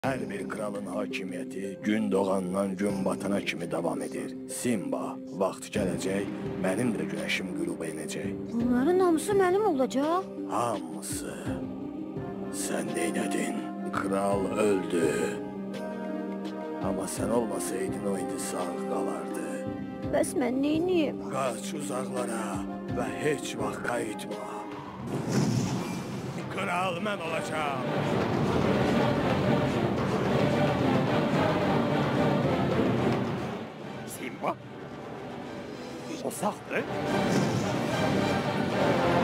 Hər bir kralın hakimiyyəti gün doğandan gün batana kimi davam edir. Simba, vaxt gələcək, mənim də günəşim qüruba inəcək. Bunların hamısı mənim olacaq. Hamısı. Sən neynədin? Kral öldü. Amma sən olmasaydın o indi sağ qalardı. Bəs mən neyniyim? Qaç uzaqlara və heç vaxt qayıtma. Kral mən olacağım. Simba? O sağdır.